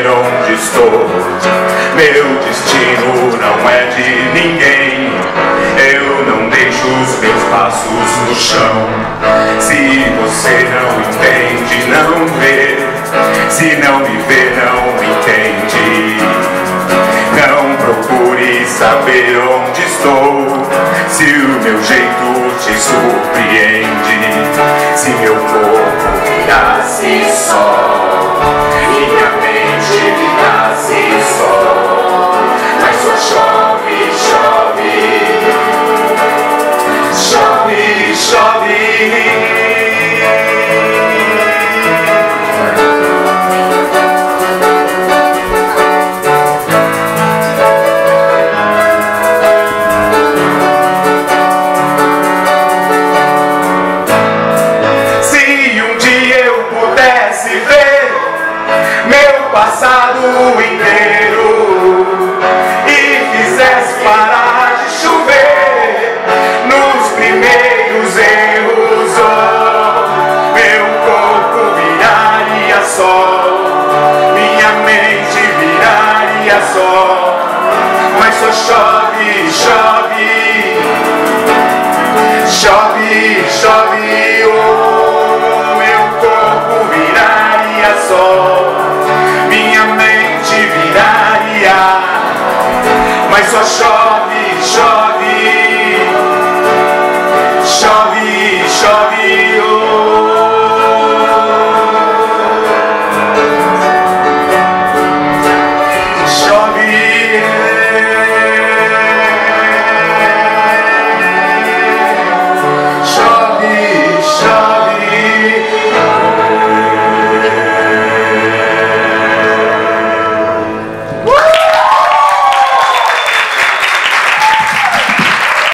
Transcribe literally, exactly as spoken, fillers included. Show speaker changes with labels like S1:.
S1: onde estou. Meu destino não é de ninguém. Eu não deixo os meus passos no chão. Se você não entende, não vê. Se não me vê, não entende. Não procure saber onde estou. Se o meu jeito te surpreende. Se meu corpo virasse sol, minha mente virasse sol. Mas só chove, chove, chove, chove. Passado inteiro e fizesse parar de chover nos primeiros erros, oh, meu corpo viraria sol, minha mente viraria sol, mas só chove, chove, chove, chove, oh, meu corpo viraria sol. Minha mente viraria, mas só chove.